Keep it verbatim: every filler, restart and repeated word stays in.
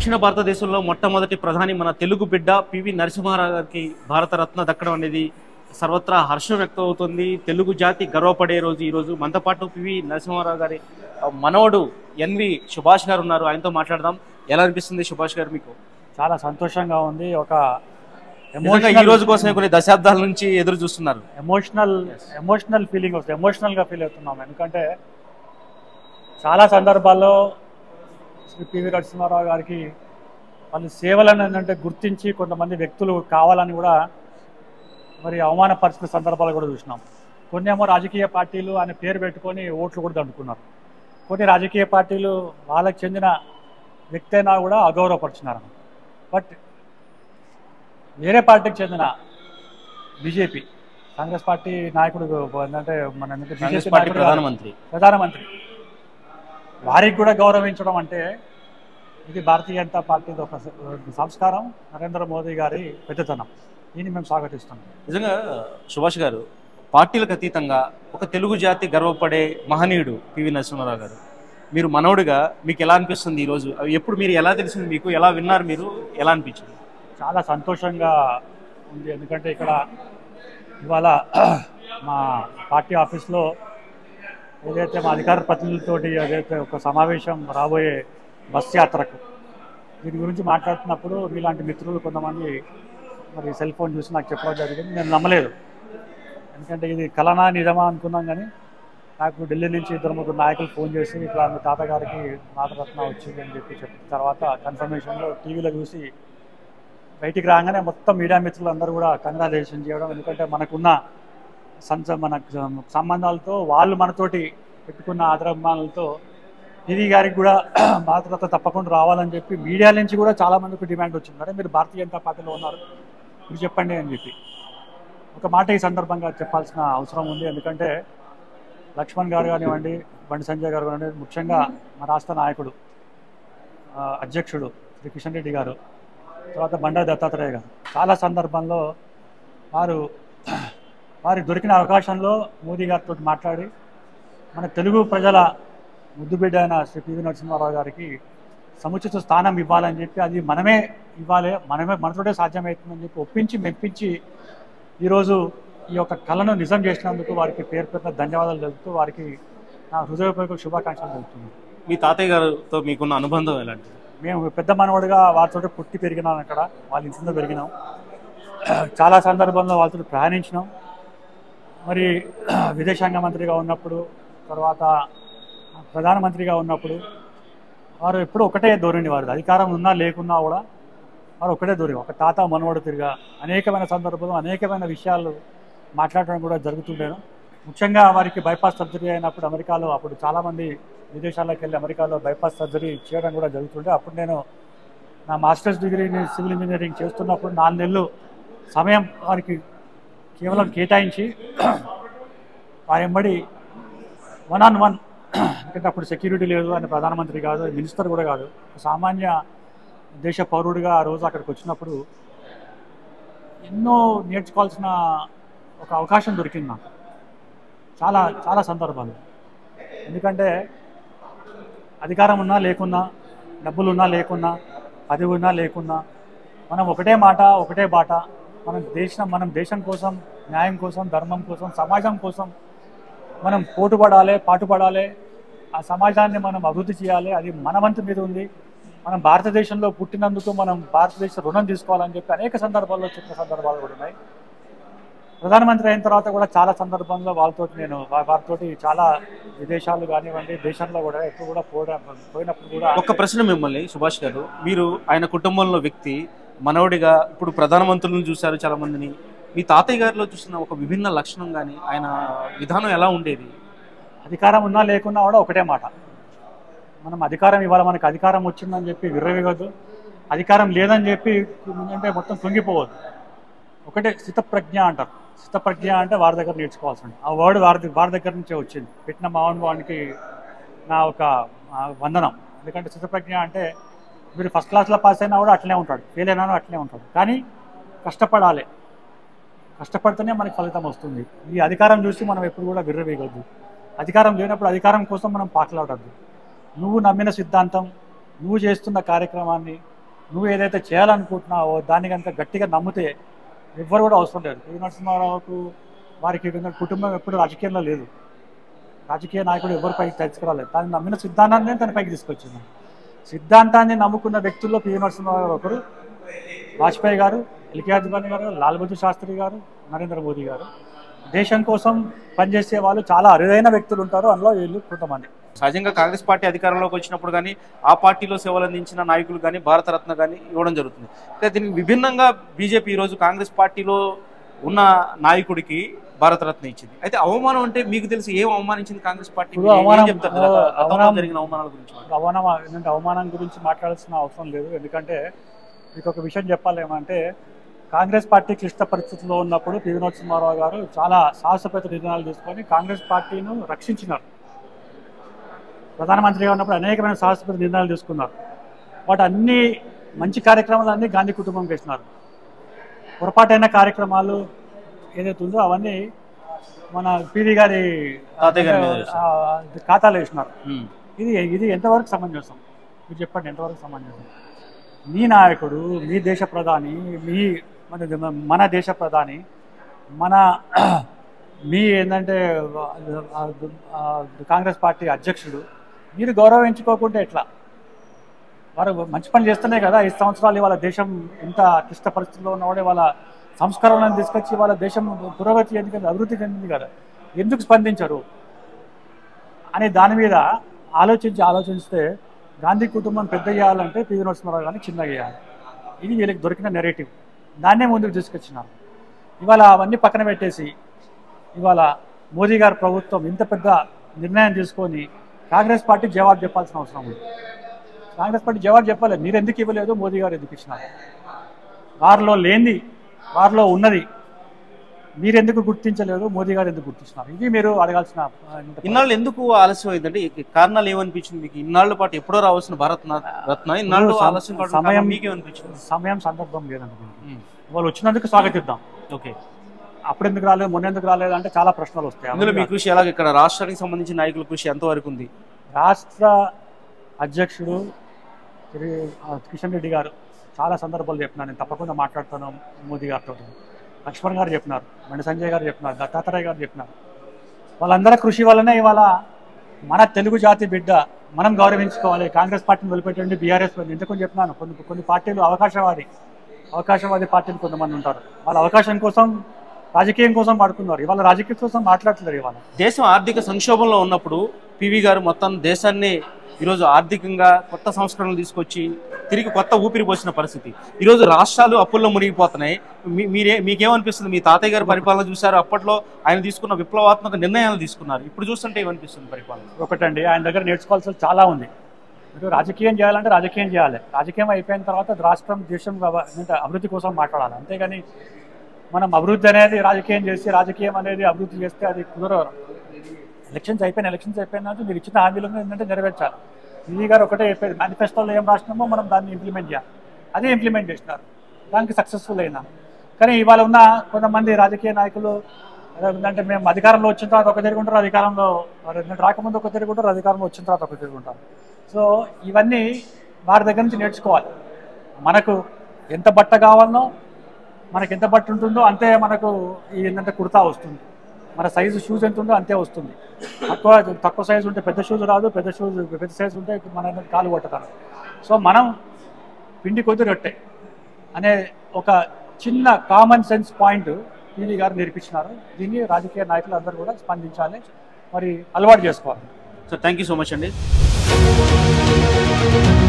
దక్షిణ భారతదేశంలో మొట్టమొదటి ప్రధాని మన తెలుగు బిడ్డ పివి నరసింహారావు గారికి భారతరత్న దక్కడం అనేది సర్వత్రా హర్షం వ్యక్తం అవుతుంది. తెలుగు జాతి గర్వపడే రోజు ఈరోజు. మనతో పాటు పివి నరసింహారావు గారి మనవడు ఎన్వి సుభాష్ గారు ఉన్నారు. ఆయనతో మాట్లాడదాం. ఎలా అనిపిస్తుంది సుభాష్ గారు మీకు? చాలా సంతోషంగా ఉంది. ఒక ఈ రోజు కోసమే కొన్ని దశాబ్దాల నుంచి ఎదురు చూస్తున్నారు. ఎమోషనల్ ఎమోషనల్ ఫీలింగ్ వస్తుంది. ఎమోషనల్గా ఫీల్ అవుతున్నాం. ఎందుకంటే చాలా సందర్భాల్లో శ్రీ పివి నరసింహారావు గారికి వాళ్ళ సేవలను ఏంటంటే గుర్తించి కొంతమంది వ్యక్తులు కావాలని కూడా మరి అవమానపరిచిన సందర్భాలు కూడా చూసినాం. కొన్ని ఏమో రాజకీయ పార్టీలు ఆయన పేరు పెట్టుకొని ఓట్లు కూడా దండుకున్నారు. కొన్ని రాజకీయ పార్టీలు వాళ్ళకి చెందిన వ్యక్తి అయినా కూడా అగౌరవపరిచినారు. బట్ వేరే పార్టీకి చెందిన బీజేపీ కాంగ్రెస్ పార్టీ నాయకుడు ఏంటంటే మన బీజేపీ నాయకుడు ప్రధానమంత్రి ప్రధానమంత్రి వారికి కూడా గౌరవించడం అంటే ఇది భారతీయ జనతా పార్టీ ఒక సంస్కారం, నరేంద్ర మోదీ గారి పెద్దతనం. దీన్ని మేము స్వాగతిస్తున్నాం. నిజంగా సుభాష్ గారు పార్టీలకు అతీతంగా ఒక తెలుగు జాతి గర్వపడే మహనీయుడు పివి నరసింహారావు గారు. మీరు మనవుడిగా మీకు ఎలా అనిపిస్తుంది ఈరోజు? ఎప్పుడు మీరు ఎలా తెలిసింది మీకు? ఎలా విన్నారు మీరు? ఎలా అనిపించింది? చాలా సంతోషంగా ఉంది. ఎందుకంటే ఇక్కడ ఇవాళ మా పార్టీ ఆఫీస్లో ఏదైతే మా అధికార ప్రతినిధులతోటి ఏదైతే ఒక సమావేశం రాబోయే బస్ యాత్రకు దీని గురించి మాట్లాడుతున్నప్పుడు మీలాంటి మిత్రులు కొంతమంది మరి సెల్ ఫోన్ చూసి నాకు చెప్పడం జరిగింది. నేను నమ్మలేదు. ఎందుకంటే ఇది కలనా నిజమా అనుకున్నాం. కానీ నాకు ఢిల్లీ నుంచి ఇద్దరు ముగ్గురు నాయకులు ఫోన్ చేసి ఇట్లా మీ తాతగారికి భారతరత్న వచ్చింది అని చెప్పి చెప్పిన తర్వాత కన్ఫర్మేషన్లో టీవీలో చూసి బయటికి రాగానే మొత్తం మీడియా మిత్రులు అందరూ కూడా కంగ్రాచులేషన్ చేయడం. ఎందుకంటే మనకున్న సంచ మన సంబంధాలతో వాళ్ళు మనతోటి పెట్టుకున్న ఆదరాభిమానాలతో పివి గారికి కూడా భారతరత్న తప్పకుండా రావాలని చెప్పి మీడియా నుంచి కూడా చాలామందికి డిమాండ్ వచ్చింది. అంటే మీరు భారతీయ జనతా పార్టీలో ఉన్నారు, మీరు చెప్పండి అని చెప్పి ఒక మాట ఈ సందర్భంగా చెప్పాల్సిన అవసరం ఉంది. ఎందుకంటే లక్ష్మణ్ గారు కానివ్వండి, బండి సంజయ్ గారు కానివ్వండి, ముఖ్యంగా మా రాష్ట్ర నాయకుడు అధ్యక్షుడు శ్రీ కిషన్ రెడ్డి గారు, తర్వాత బండారు దత్తాత్రేయ గారు చాలా సందర్భంలో వారు వారి దొరికిన అవకాశంలో మోదీ గారితో మాట్లాడి మన తెలుగు ప్రజల ముద్దుబిడ్డ అయిన శ్రీ పివి నరసింహారావు గారికి సముచిత స్థానం ఇవ్వాలని చెప్పి అది మనమే ఇవ్వాలి, మనమే మనతోటే సాధ్యమవుతుందని చెప్పి ఒప్పించి మెప్పించి ఈరోజు ఈ యొక్క కళను నిజం చేసినందుకు వారికి పేరు పేరున ధన్యవాదాలు తెలుపుతూ వారికి నా హృదయపూర్వక శుభాకాంక్షలు తెలుపుతున్నాను. మీ తాతయ్య గారితో మీకున్న అనుబంధం ఎలాంటిది? మేము పెద్ద మనవడిగా వారితో పుట్టి పెరిగినాం. అక్కడ వాళ్ళ ఇంట్లో పెరిగినాం. చాలా సందర్భంలో వాళ్ళతో ప్రయాణించినాం. మరి విదేశాంగ మంత్రిగా ఉన్నప్పుడు, తర్వాత ప్రధానమంత్రిగా ఉన్నప్పుడు వారు ఎప్పుడు ఒకటే ధోరణి. వారు అధికారం ఉన్నా లేకున్నా కూడా వారు ఒకటే ధోరణి. ఒక తాత మనవడు తిరిగా అనేకమైన సందర్భంలో అనేకమైన విషయాలు మాట్లాడడం కూడా జరుగుతుండేను. ముఖ్యంగా వారికి బైపాస్ సర్జరీ అయినప్పుడు అమెరికాలో అప్పుడు చాలామంది విదేశాల్లోకి వెళ్ళి అమెరికాలో బైపాస్ సర్జరీ చేయడం కూడా జరుగుతుండే. అప్పుడు నేను నా మాస్టర్స్ డిగ్రీని సివిల్ ఇంజనీరింగ్ చేస్తున్నప్పుడు నాలుగు నెలలు సమయం వారికి కేవలం కేటాయించి వారి వెంబడి వన్ ఆన్ వన్, ఎందుకంటే అప్పుడు సెక్యూరిటీ లేదు, ఆయన ప్రధానమంత్రి కాదు, మినిస్టర్ కూడా కాదు, సామాన్య దేశ పౌరుడిగా ఆ రోజు అక్కడికి వచ్చినప్పుడు ఎన్నో నేర్చుకోవాల్సిన ఒక అవకాశం దొరికింది నాకు చాలా చాలా సందర్భాలు. ఎందుకంటే అధికారం ఉన్నా లేకున్నా, డబ్బులు ఉన్నా లేకున్నా, పదవి ఉన్నా లేకున్నా మనం ఒకటే మాట ఒకటే బాట. మనం దేశం మనం దేశం కోసం, న్యాయం కోసం, ధర్మం కోసం, సమాజం కోసం మనం పోటుపడాలి, పాటుపడాలి. ఆ సమాజాన్ని మనం అభివృద్ధి చేయాలి. అది మన వంతు మీద ఉంది. మనం భారతదేశంలో పుట్టినందుకు మనం భారతదేశ రుణం తీసుకోవాలని చెప్పి అనేక సందర్భాల్లో చెప్పిన సందర్భాలు కూడా ఉన్నాయి. ప్రధానమంత్రి అయిన తర్వాత కూడా చాలా సందర్భంలో వాళ్ళతో నేను వారితోటి చాలా విదేశాలు కానివ్వండి, దేశంలో కూడా ఎప్పుడు కూడా పోయిన పోయినప్పుడు కూడా. ఒక ప్రశ్న మిమ్మల్ని సుభాష్ గారు, మీరు ఆయన కుటుంబంలో వ్యక్తి, మనవడిగా ఇప్పుడు ప్రధానమంత్రులను చూశారు చాలా మందిని. మీ తాతయ్య గారిలో చూసిన ఒక విభిన్న లక్షణం కానీ ఆయన విధానం ఎలా ఉండేది? అధికారం ఉన్నా లేకున్నా కూడా ఒకటే మాట. మనం అధికారం ఇవాళ మనకు అధికారం వచ్చిందని చెప్పి విర్రవిగొద్దు, అధికారం లేదని చెప్పి అంటే మొత్తం కుంగిపోవద్దు. ఒకటే స్థితప్రజ్ఞ అంటారు. స్థితప్రజ్ఞ అంటే వారి దగ్గర నేర్చుకోవాల్సింది. ఆ వర్డ్ వారి వారి దగ్గర నుంచే వచ్చింది. పెట్టిన మావన్వానికి నా ఒక వందనం. ఎందుకంటే స్థితప్రజ్ఞ అంటే మీరు ఫస్ట్ క్లాస్లో పాస్ అయినా కూడా అట్లనే ఉంటాడు, ఫెయిల్ అయినా అట్లనే ఉంటాడు. కానీ కష్టపడాలి, కష్టపడితేనే మనకి ఫలితం వస్తుంది. ఈ అధికారం చూసి మనం ఎప్పుడు కూడా విర్రవీగొద్దు. అధికారం లేనప్పుడు అధికారం కోసం మనం పాకులాడద్దు. నువ్వు నమ్మిన సిద్ధాంతం, నువ్వు చేస్తున్న కార్యక్రమాన్ని నువ్వు ఏదైతే చేయాలనుకుంటున్నావో దాన్ని కనుక గట్టిగా నమ్మితే ఎవ్వరు కూడా అవసరం లేదు. పివి నరసింహారావుకు వారికి కుటుంబం ఎప్పుడు రాజకీయంలో లేదు, రాజకీయ నాయకుడు ఎవరు పైకి తెచ్చుకోరాలేదు. తను నమ్మిన సిద్ధాంతాన్ని తన పైకి తీసుకొచ్చింది. సిద్ధాంతాన్ని నమ్ముకున్న వ్యక్తుల్లో పివి నరసింహారావు ఒకరు, వాజ్పేయి గారు, ఎల్కే అద్వానీ గారు, లాల్ బహదూర్ శాస్త్రి గారు, నరేంద్ర మోదీ గారు. దేశం కోసం పనిచేసే వాళ్ళు చాలా అరుదైన వ్యక్తులు ఉంటారు, అందులో వీళ్ళు కొంతమంది. సహజంగా కాంగ్రెస్ పార్టీ అధికారంలోకి వచ్చినప్పుడు కానీ ఆ పార్టీలో సేవలు అందించిన నాయకులు కానీ భారతరత్న కానీ ఇవ్వడం జరుగుతుంది. అయితే దీనికి విభిన్నంగా బీజేపీ ఈరోజు కాంగ్రెస్ పార్టీలో ఉన్న నాయకుడికి భారతరత్న ఇచ్చింది. అయితే అవమానం అంటే మీకు తెలిసి ఏం అవమానించింది కాంగ్రెస్ పార్టీ? జరిగిన అవమానాల గురించి అవమానం ఏంటంటే అవమానం గురించి మాట్లాడాల్సిన అవసరం లేదు. ఎందుకంటే మీకు ఒక విషయం చెప్పాలి ఏమంటే, కాంగ్రెస్ పార్టీ క్లిష్ట పరిస్థితుల్లో ఉన్నప్పుడు పివి నరసింహారావు గారు చాలా సాహసోపేత నిర్ణయాలు తీసుకొని కాంగ్రెస్ పార్టీను రక్షించినారు. ప్రధానమంత్రిగా ఉన్నప్పుడు అనేకమైన సాహసోపేత నిర్ణయాలు తీసుకున్నారు. వాటి అన్ని మంచి కార్యక్రమాలన్నీ గాంధీ కుటుంబం చేసినారు. పొరపాటైన కార్యక్రమాలు ఏదైతే ఉందో అవన్నీ మన పివి గారి ఖాతాలో వేసినారు. ఇది ఇది ఎంతవరకు సమంజసం? మీరు చెప్పండి, ఎంతవరకు సమంజసం? మీ నాయకుడు, మీ దేశ ప్రధాని, మీ మన మన దేశ ప్రధాని, మన మీ ఏంటంటే కాంగ్రెస్ పార్టీ అధ్యక్షుడు, మీరు గౌరవించుకోకుంటే ఎట్లా? వారు మంచి పని చేస్తేనే కదా ఐదు సంవత్సరాలు వాళ్ళ దేశం ఇంత క్లిష్ట పరిస్థితుల్లో ఉన్నవాడే వాళ్ళ సంస్కరణలను తీసుకొచ్చి వాళ్ళ దేశం పురోగతి చెందింది, అభివృద్ధి చెందింది కదా. ఎందుకు స్పందించరు అనే దాని మీద ఆలోచించి ఆలోచిస్తే గాంధీ కుటుంబం పెద్ద చేయాలంటే పివి నరసింహారావు గారిని చిన్నగా చేయాలి. ఇది వీళ్ళకి దొరికిన నెరేటివ్, దాన్నే ముందుకు తీసుకొచ్చినారు. ఇవాళ అవన్నీ పక్కన పెట్టేసి ఇవాళ మోదీ గారి ప్రభుత్వం ఇంత పెద్ద నిర్ణయం తీసుకొని కాంగ్రెస్ పార్టీ జవాబు చెప్పాల్సిన అవసరం ఉంది. కాంగ్రెస్ పార్టీ జవాబు చెప్పలేదు. మీరు ఎందుకు ఇవ్వలేదు, మోదీ గారు ఎందుకు ఇచ్చినారు? వారిలో లేనిది వారిలో ఉన్నది మీరెందుకు గుర్తించలేదు, మోదీ గారు ఎందుకు గుర్తిస్తున్నారు? ఇది మీరు అడగాల్సిన. ఇన్నాళ్ళు ఎందుకు ఆలస్యం అయిందంటే కారణాలు ఏమనిపించింది మీకు? ఇన్నాళ్ళ పాటు ఎప్పుడో రావాల్సిన భారత రత్న ఇన్నాళ్ళు ఆలస్యం సమయం మీకేమనిపించింది? సమయం సందర్భం లేదండి. వాళ్ళు వచ్చినందుకు స్వాగతిద్దాం. ఓకే, అప్పుడు ఎందుకు రాలేదు, మొన్న ఎందుకు రాలేదు అంటే చాలా ప్రశ్నలు వస్తాయి. అందులో మీ కృషి ఎలాగ, ఇక్కడ రాష్ట్రానికి సంబంధించిన నాయకుల కృషి ఎంతవరకు ఉంది? రాష్ట్ర అధ్యక్షుడు కిషన్ రెడ్డి గారు చాలా సందర్భాలు చెప్పినారు, నేను తప్పకుండా మాట్లాడుతాను మోదీ గారితో. లక్ష్మణ్ గారు చెప్పినారు, బండి సంజయ్ గారు చెప్పినారు, దత్తాత్రేయ గారు చెప్పినారు. వాళ్ళందరి కృషి వల్లనే ఇవాళ మన తెలుగు జాతి బిడ్డ మనం గౌరవించుకోవాలి. కాంగ్రెస్ పార్టీని వదిలిపెట్టండి, బీఆర్ఎస్ ఎందుకు చెప్పినాను. కొన్ని కొన్ని పార్టీలు అవకాశవాది అవకాశవాది పార్టీలు కొంతమంది ఉంటారు, వాళ్ళ అవకాశం కోసం రాజకీయం కోసం వాడుకున్నారు. ఇవాళ రాజకీయం కోసం మాట్లాడుతున్నారు. ఇవాళ దేశం ఆర్థిక సంక్షోభంలో ఉన్నప్పుడు పివి గారు మొత్తం దేశాన్ని ఈరోజు ఆర్థికంగా కొత్త సంస్కరణలు తీసుకొచ్చి తిరిగి కొత్త ఊపిరి పోసిన పరిస్థితి. ఈరోజు రాష్ట్రాలు అప్పుల్లో మునిగిపోతున్నాయి. మీరే మీకేమనిపిస్తుంది? మీ తాతయ్య గారి పరిపాలన చూశారు, అప్పట్లో ఆయన తీసుకున్న విప్లవాత్మక నిర్ణయాలు తీసుకున్నారు. ఇప్పుడు చూస్తుంటే ఏమనిపిస్తుంది పరిపాలన? ఒకటండి, ఆయన దగ్గర నేర్చుకోవాల్సింది చాలా ఉంది. మీరు రాజకీయం చేయాలంటే రాజకీయం చేయాలి. రాజకీయం అయిపోయిన తర్వాత రాష్ట్రం దేశం అభివృద్ధి కోసం మాట్లాడాలి. అంతేగాని మనం అభివృద్ధి అనేది రాజకీయం చేసి రాజకీయం అనేది అభివృద్ధి చేస్తే అది కుదరదు. ఎలక్షన్స్ అయిపోయిన ఎలక్షన్స్ అయిపోయిన మీరు ఇచ్చిన హామీలను ఏంటంటే నెరవేర్చాలి. పివి గారు ఒకటే చెప్పేది, మేనిఫెస్టోలో ఏం రాసినామో మనం దాన్ని ఇంప్లిమెంట్ చేయాలి. అదే ఇంప్లిమెంట్ చేసినారు, దానికి సక్సెస్ఫుల్ అయినారు. కానీ ఇవాళ ఉన్న కొంతమంది రాజకీయ నాయకులు ఏంటంటే మేము అధికారంలో వచ్చిన తర్వాత ఒక తిరుగుంటారు, అధికారంలో రాకముందు ఒక తిరుగుంటారు, అధికారంలో వచ్చిన తర్వాత ఒక తిరుగుంటారు. సో ఇవన్నీ వారి దగ్గర నుంచి నేర్చుకోవాలి. మనకు ఎంత బట్ట కావాలనో, మనకి ఎంత బట్ట ఉంటుందో అంతే మనకు ఏంటంటే కుర్తా వస్తుంది. మన సైజు షూస్ ఎంత ఉందో అంతే వస్తుంది. తక్కువ తక్కువ సైజు ఉంటే పెద్ద షూస్ రాదు, పెద్ద షూస్ పెద్ద సైజు ఉంటే మన కాలు కొట్టతారు. సో మనం పిండి కొద్ది రొట్టె అనే ఒక చిన్న కామన్ సెన్స్ పాయింట్ పివి గారు నేర్పించినారు. దీన్ని రాజకీయ నాయకులు అందరూ కూడా స్పందించాలి, మరి అలవాటు చేసుకోవాలి. So thank you so much అండి.